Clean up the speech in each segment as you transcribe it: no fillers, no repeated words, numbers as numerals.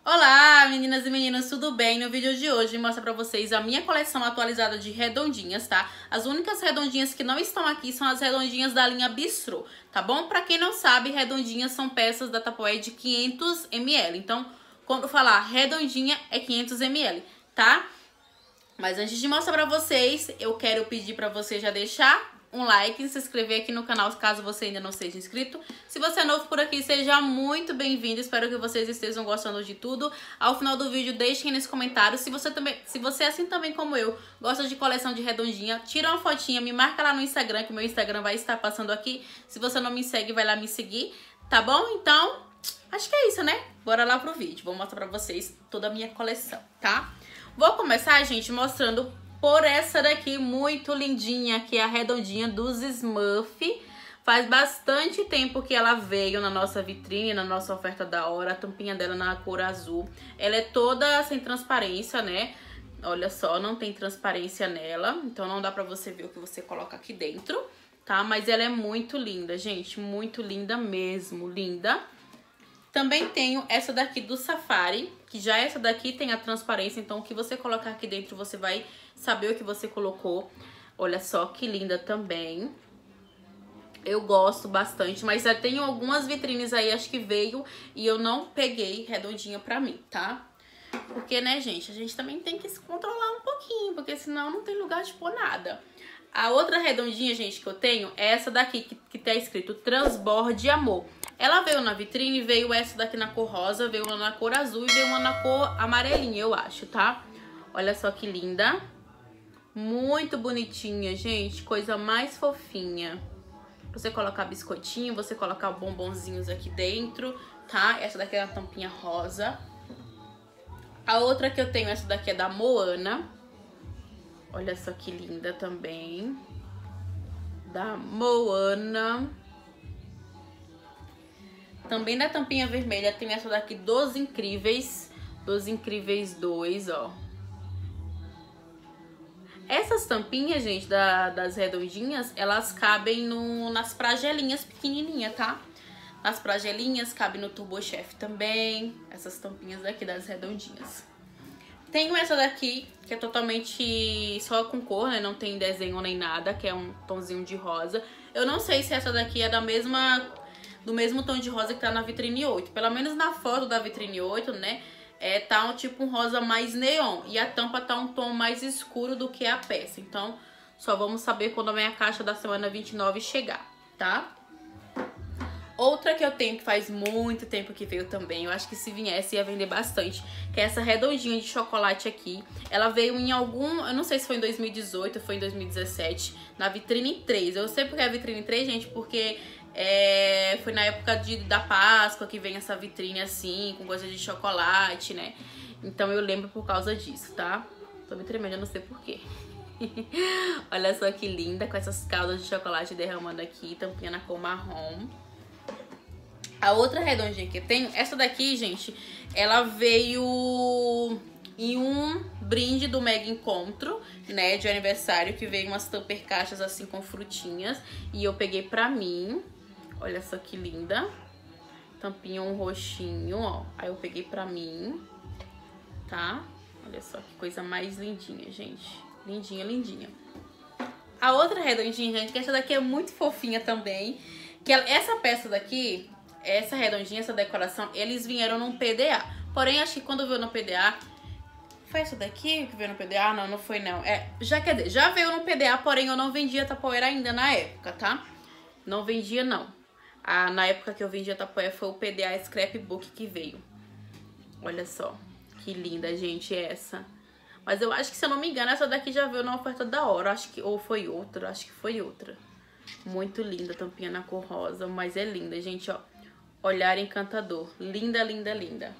Olá, meninas e meninos, tudo bem? No vídeo de hoje mostro pra vocês a minha coleção atualizada de redondinhas, tá? As únicas redondinhas que não estão aqui são as redondinhas da linha Bistrô, tá bom? Pra quem não sabe, redondinhas são peças da Tupperware de 500 ml. Então, quando falar redondinha, é 500 ml, tá? Mas antes de mostrar pra vocês, eu quero pedir pra você já deixar um like e se inscrever aqui no canal, caso você ainda não seja inscrito. Se você é novo por aqui, seja muito bem-vindo. Espero que vocês estejam gostando de tudo. Ao final do vídeo, deixem nos comentários. Se você, assim também como eu, gosta de coleção de redondinha, tira uma fotinha, me marca lá no Instagram, que o meu Instagram vai estar passando aqui. Se você não me segue, vai lá me seguir, tá bom? Então, acho que é isso, né? Bora lá pro vídeo. Vou mostrar pra vocês toda a minha coleção, tá? Vou começar, gente, mostrando por essa daqui muito lindinha, que é a redondinha dos Smurf. Faz bastante tempo que ela veio na nossa vitrine, na nossa oferta da hora. A tampinha dela na cor azul. Ela é toda sem transparência, né? Olha só, não tem transparência nela. Então não dá pra você ver o que você coloca aqui dentro, tá? Mas ela é muito linda, gente. Muito linda mesmo, linda. Também tenho essa daqui do Safari, que já essa daqui tem a transparência, então o que você colocar aqui dentro você vai saber o que você colocou. Olha só que linda também. Eu gosto bastante, mas já tenho algumas vitrines aí, acho que veio e eu não peguei redondinha pra mim, tá? Porque, né, gente, a gente também tem que se controlar um pouquinho, porque senão não tem lugar de pôr nada. A outra redondinha, gente, que eu tenho é essa daqui, que tá escrito Transborde Amor. Ela veio na vitrine, veio essa daqui na cor rosa, veio uma na cor azul e veio uma na cor amarelinha, eu acho, tá? Olha só que linda. Muito bonitinha, gente. Coisa mais fofinha. Você colocar biscoitinho, você colocar bombonzinhos aqui dentro, tá? Essa daqui é a tampinha rosa. A outra que eu tenho, essa daqui é da Moana. Olha só que linda também. Da Moana. Também da tampinha vermelha tem essa daqui dos Incríveis. Dos Incríveis 2, ó. Essas tampinhas, gente, das redondinhas, elas cabem nas pragelinhas pequenininhas, tá? Nas pragelinhas, cabe no Turbo Chef também. Essas tampinhas daqui das redondinhas. Tenho essa daqui, que é totalmente só com cor, né? Não tem desenho nem nada, que é um tonzinho de rosa. Eu não sei se essa daqui é do mesmo tom de rosa que tá na vitrine 8. Pelo menos na foto da vitrine 8, né? Tá tipo um rosa mais neon. E a tampa tá um tom mais escuro do que a peça. Então, só vamos saber quando a minha caixa da semana 29 chegar, tá? Outra que eu tenho que faz muito tempo que veio também, eu acho que se viesse ia vender bastante, que é essa redondinha de chocolate aqui. Ela veio em algum, eu não sei se foi em 2018 ou foi em 2017, na vitrine 3. Eu sei porque é a vitrine 3, gente, porque foi na época da Páscoa que vem essa vitrine assim, com coisa de chocolate, né? Então eu lembro por causa disso, tá? Tô me tremendo, eu não sei porquê. Olha só que linda, com essas caldas de chocolate derramando aqui, tampinha na cor marrom. A outra redondinha que eu tenho, essa daqui, gente, ela veio em um brinde do Mega Encontro, né, de aniversário, que veio umas tamper caixas assim com frutinhas. E eu peguei pra mim. Olha só que linda. Tampinha um roxinho, ó. Aí eu peguei pra mim, tá? Olha só que coisa mais lindinha, gente. Lindinha, lindinha. A outra redondinha, gente, que essa daqui é muito fofinha também. Que essa peça daqui, essa redondinha, essa decoração, eles vieram num PDA. Porém, acho que quando veio no PDA... Foi essa daqui que veio no PDA? Não, não foi não. Quer dizer, já veio no PDA, porém eu não vendia Tupperware ainda na época, tá? Não vendia, não. Na época que eu vendia Tupperware foi o PDA Scrapbook que veio. Olha só, que linda, gente, essa. Mas eu acho que, se eu não me engano, essa daqui já veio na oferta da hora. Acho que, ou foi outra, acho que foi outra. Muito linda, tampinha na cor rosa, mas é linda, gente, ó. Olhar encantador. Linda, linda, linda.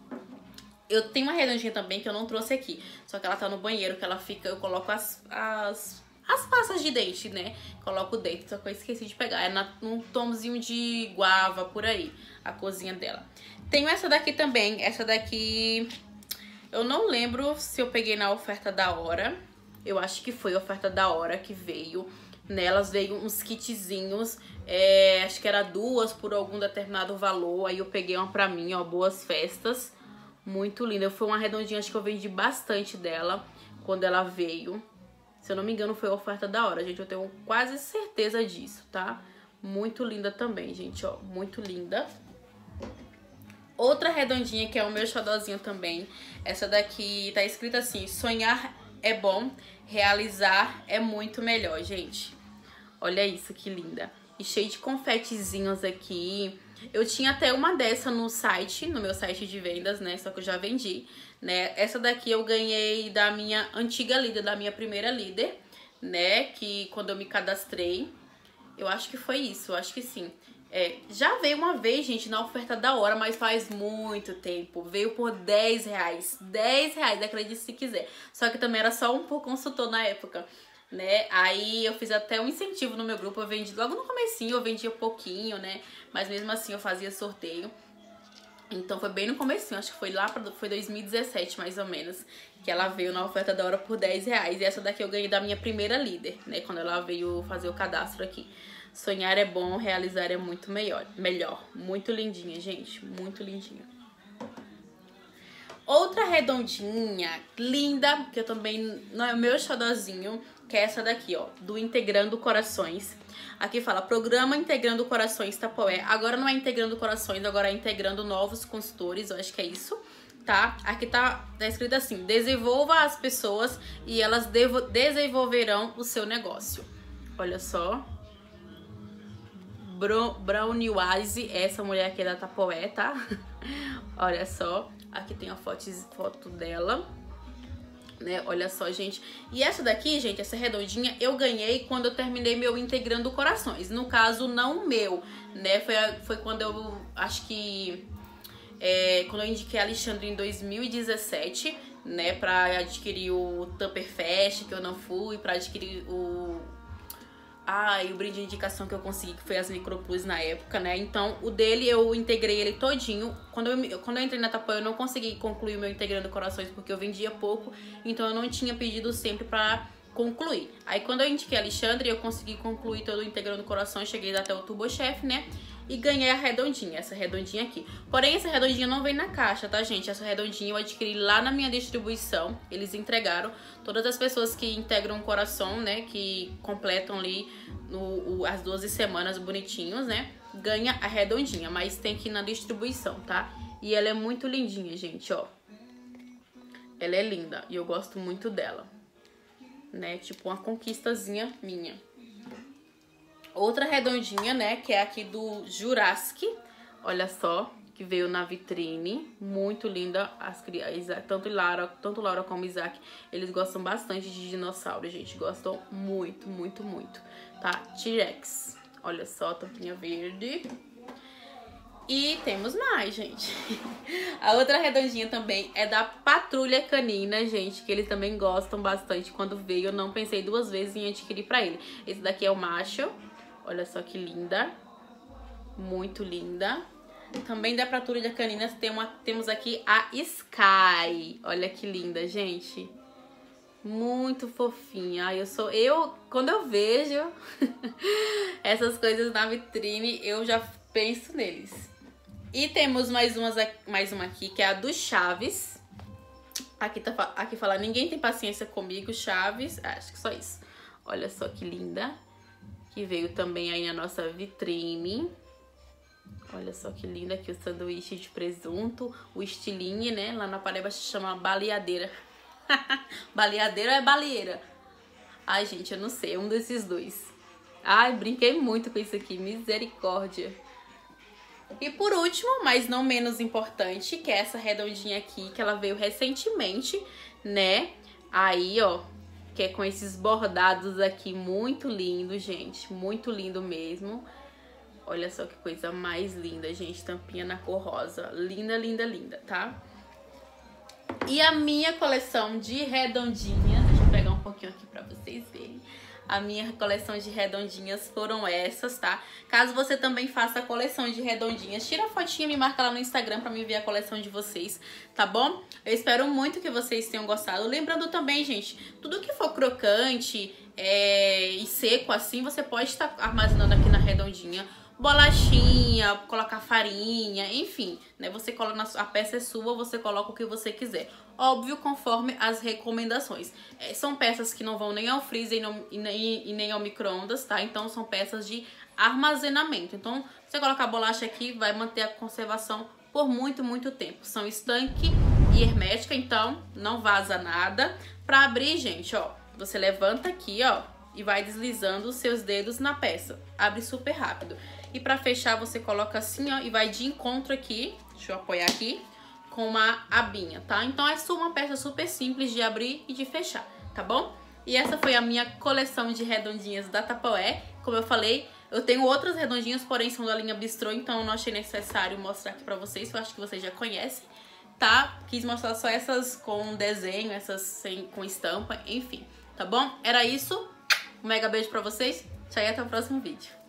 Eu tenho uma redondinha também que eu não trouxe aqui. Só que ela tá no banheiro, que ela fica... Eu coloco as pastas de dente, né? Coloco dentro, só que eu esqueci de pegar. É num tomzinho de guava, por aí, a corzinha dela. Tenho essa daqui também. Essa daqui... Eu não lembro se eu peguei na oferta da hora. Eu acho que foi a oferta da hora que veio. Nelas veio uns kitzinhos, acho que era 2 por algum determinado valor. Aí eu peguei uma pra mim, ó, boas festas. Muito linda. Foi uma redondinha, acho que eu vendi bastante dela quando ela veio. Se eu não me engano, foi a oferta da hora, gente. Eu tenho quase certeza disso, tá? Muito linda também, gente, ó. Muito linda. Outra redondinha, que é o meu xodózinho também. Essa daqui tá escrita assim: sonhar é bom, realizar é muito melhor, gente. Olha isso, que linda. E cheio de confetezinhos aqui. Eu tinha até uma dessa no site, no meu site de vendas, né? Só que eu já vendi, né? Essa daqui eu ganhei da minha antiga líder, da minha primeira líder, né? Que quando eu me cadastrei, eu acho que foi isso, eu acho que sim. Já veio uma vez, gente, na oferta da hora, mas faz muito tempo. Veio por R$10. R$10, acredite se quiser. Só que também era só um por consultor na época, né? Aí eu fiz até um incentivo no meu grupo. Eu vendi logo no comecinho, eu vendia pouquinho, né? Mas mesmo assim eu fazia sorteio. Então foi bem no comecinho, acho que foi 2017 mais ou menos, que ela veio na oferta da hora por R$10. E essa daqui eu ganhei da minha primeira líder, né? Quando ela veio fazer o cadastro aqui. Sonhar é bom, realizar é muito melhor. Muito lindinha, gente. Muito lindinha. Outra redondinha, linda, que eu também não é o meu xodózinho, que é essa daqui, ó, do Integrando Corações. Aqui fala, programa Integrando Corações Tapoé. Agora não é Integrando Corações, agora é Integrando Novos Consultores, eu acho que é isso, tá? Aqui tá escrito assim, desenvolva as pessoas e elas desenvolverão o seu negócio. Olha só. Brownie Wise, essa mulher aqui é da Tapoé, tá? Olha só, aqui tem a foto dela, né? Olha só, gente. E essa daqui, gente, essa redondinha, eu ganhei quando eu terminei meu Integrando Corações. No caso, não o meu, né? Foi quando eu, acho que... quando eu indiquei a Alexandre em 2017, né? Pra adquirir o Tupper Fest, que eu não fui, pra adquirir e o brinde de indicação que eu consegui, que foi as Microplus na época, né? Então, o dele, eu integrei ele todinho. Quando eu entrei na Tapoé, eu não consegui concluir o meu Integrando Corações, porque eu vendia pouco. Então, eu não tinha pedido sempre pra concluir. Aí, quando eu indiquei a Alexandre, eu consegui concluir todo o Integrando Corações. Cheguei até o Turbo Chef, né? E ganhei a redondinha, essa redondinha aqui. Porém, essa redondinha não vem na caixa, tá, gente? Essa redondinha eu adquiri lá na minha distribuição. Eles entregaram. Todas as pessoas que integram o coração, né? Que completam ali as 12 semanas bonitinhos, né? Ganha a redondinha, mas tem que ir na distribuição, tá? E ela é muito lindinha, gente, ó. Ela é linda e eu gosto muito dela, né? Tipo uma conquistazinha minha. Outra redondinha, né, que é aqui do Jurassic, olha só, que veio na vitrine, muito linda. Tanto Laura como Isaac, eles gostam bastante de dinossauro, gente, gostam muito, muito, muito, tá? T-Rex, olha só, tampinha verde. E temos mais, gente. A outra redondinha também é da Patrulha Canina, gente, que eles também gostam bastante. Quando veio, eu não pensei duas vezes em adquirir pra ele. Esse daqui é o macho. Olha só que linda. Muito linda. Também da Patrulha Canina temos aqui a Sky. Olha que linda, gente. Muito fofinha. Quando eu vejo essas coisas na vitrine, eu já penso neles. E temos mais uma aqui, que é a do Chaves. Aqui fala, ninguém tem paciência comigo, Chaves. Acho que só isso. Olha só que linda. Que veio também aí na nossa vitrine. Olha só que linda aqui o sanduíche de presunto. O estilingue, né? Lá na Paraíba se chama baleadeira. Baleadeira ou é baleeira? Ai, gente, eu não sei. É um desses dois. Ai, brinquei muito com isso aqui. Misericórdia. E por último, mas não menos importante, que é essa redondinha aqui, que ela veio recentemente, né? Aí, ó, que é com esses bordados aqui, muito lindo, gente, muito lindo mesmo. Olha só que coisa mais linda, gente, tampinha na cor rosa, linda, linda, linda, tá? E a minha coleção de redondinhas, deixa eu pegar um pouquinho aqui pra vocês verem. A minha coleção de redondinhas foram essas, tá? Caso você também faça a coleção de redondinhas, tira a fotinha e me marca lá no Instagram pra me ver a coleção de vocês, tá bom? Eu espero muito que vocês tenham gostado. Lembrando também, gente, tudo que for crocante e seco assim, você pode estar armazenando aqui na redondinha. bolachinha, colocar farinha, enfim, né? Você coloca, a peça é sua, você coloca o que você quiser. Óbvio, conforme as recomendações. São peças que não vão nem ao freezer e nem ao micro-ondas, tá? Então são peças de armazenamento. Então, você colocar a bolacha aqui, vai manter a conservação por muito, muito tempo. São estanque e hermética, então não vaza nada. Pra abrir, gente, ó, você levanta aqui, ó, e vai deslizando os seus dedos na peça. Abre super rápido. E pra fechar, você coloca assim, ó, e vai de encontro aqui, deixa eu apoiar aqui, com uma abinha, tá? Então é uma peça super simples de abrir e de fechar, tá bom? E essa foi a minha coleção de redondinhas da Tupperware. Como eu falei, eu tenho outras redondinhas, porém são da linha Bistrô, então eu não achei necessário mostrar aqui pra vocês, eu acho que vocês já conhecem, tá? Quis mostrar só essas com desenho, essas com estampa, enfim, tá bom? Era isso, um mega beijo pra vocês, tchau e até o próximo vídeo.